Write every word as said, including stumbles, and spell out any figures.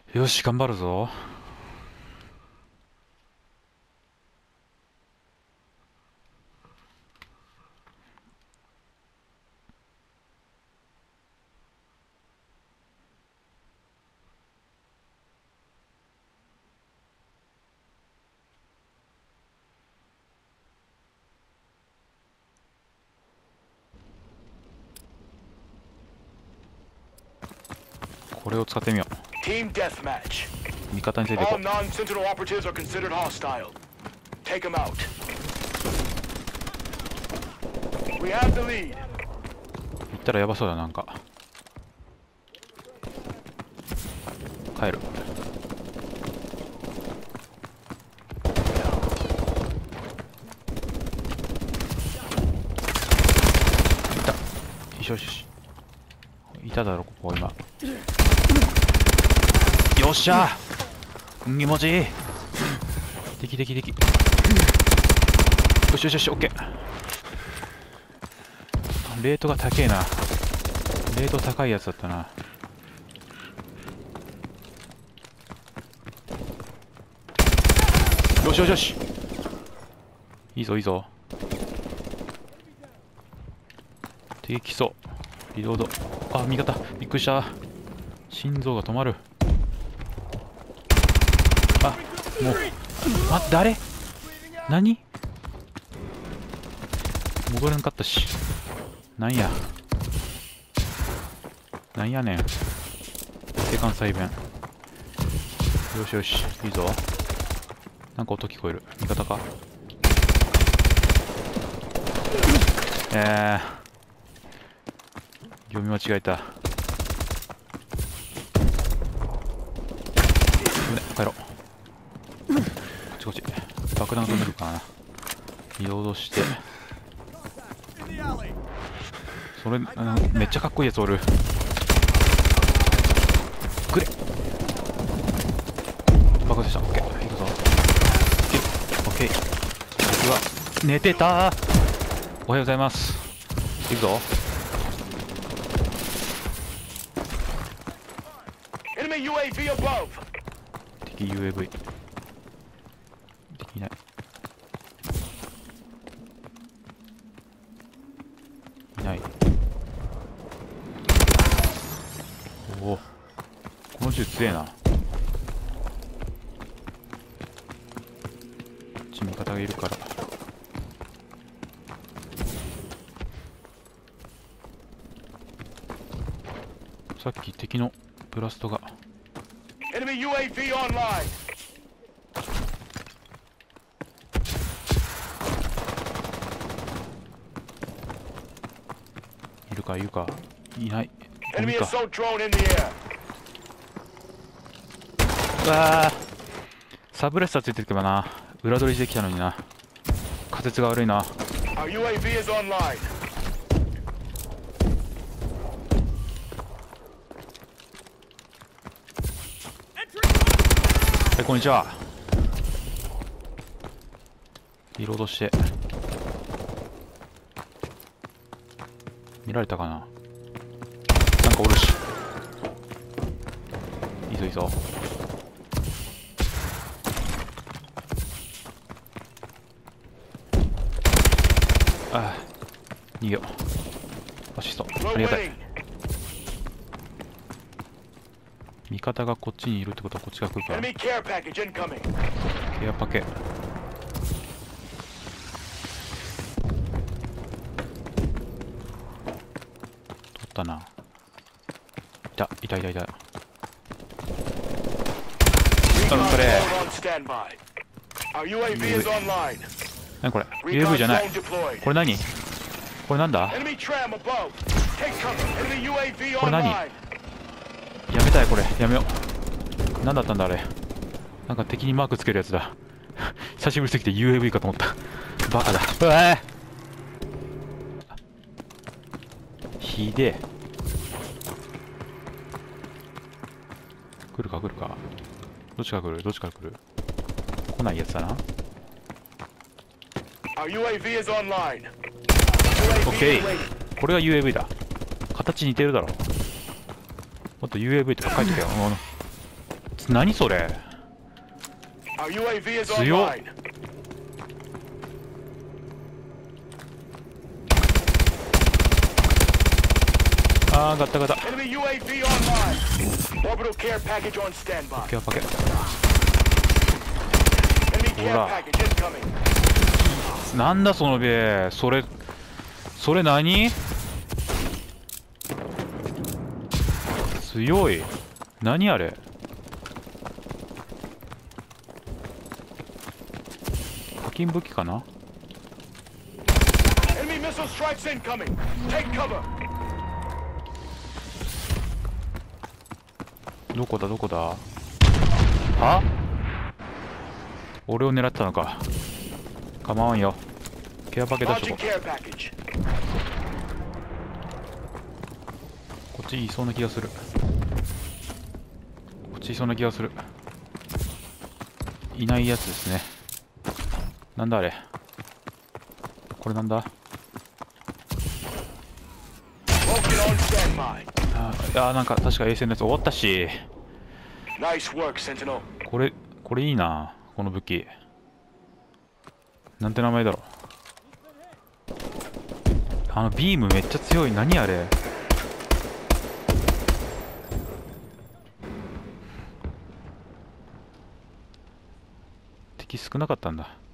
よし、頑張るぞ。これを使ってみよう。 Team deathmatch. 味方についていこ All non-Sentinel operatives are considered hostile. Take them out. We have the lead. う。行ったらやばそうだ。なんか帰る。いた。よしよし。いただろここ今。よっしゃー、気持ちいい。敵敵敵。よしよしよし、オッケー。レートが高えな。レート高いやつだったな。よしよしよし、いいぞいいぞ。敵来そう。リロード。あ、味方びっくりした。心臓が止まる。あ、もう待って、誰何戻れんかったし。なんやなんやねん。性関西弁。よしよし、いいぞ。なんか音聞こえる。味方か。えー読み間違えた。危ね、帰ろう。こっちこっち。爆弾飛んでるからな。移動して。それ、あのめっちゃかっこいいやつおる。くれ。爆発した。オッケー。行くぞ。オッケー。僕は寝てたー。おはようございます。行くぞ。 Enemy U A V above. 敵 ユーエーブイ。敵いない。いない。おお、この銃強えな。こっち味方がいるから。さっき敵のブラストが。 Enemy U A V online. いるかいるか。いない。ゴ Enemy ミか。 assault drone in the air. うわー、サブレッサーついてるけばな。裏取りしてきたのにな。仮説が悪いな。 Our U A V is online. はい、こんにちは。リロードして。見られたかな。なんかおるし。いいぞいいぞ。ああ、逃げよう。アシストありがたい。味方がこっちにいるってことはこっちが来るから。 Enemy care package incoming. ケアパケ。取ったな。いたいたいたいた。あ、それ Drone on standby. Our U A V is online. 何これ。 ユーエーブイ じゃない。 Recon drone deployed. これ何これなんだ。 Enemy tram above. Take cover. Enemy U A V これ何。 online. やめたい、これやめよう。何だったんだあれ。なんか敵にマークつけるやつだ。久しぶりすぎて ユーエーブイ かと思った。バカだ。うわー、ひでえ。来るか来るか。どっちから来るどっちから来る。来ないやつだな。 Our U A V is online. オッケー、これが ユーエーブイ だ。形似てるだろ。もっと ユーエーブイ とか書いてたよ。 何それ。 Our U A V is 強っ。 online. あーガタガタ。 Enemy U A V online. Orbital care package on standby. ケアパケ。 Enemy care Hola. package incoming. なんだそのベ。それそれ何。強い。何あれ。課金武器かな。 Enemy missile strikes incoming. Take cover. どこだどこだ。は俺を狙ってたのか。構わんよ。ケアパケ出しと Launching こ care package. う。こっちいそうな気がする。こっちいそうな気がする。いないやつですね。なんだあれ。これなんだ。 Vulcan on standby. あー、いやーなんか確か衛星のやつ終わったし。 Nice work, Sentinel. これこれいいな、この武器。なんて名前だろう。あのビームめっちゃ強い。何あれ。敵少なかったんだ。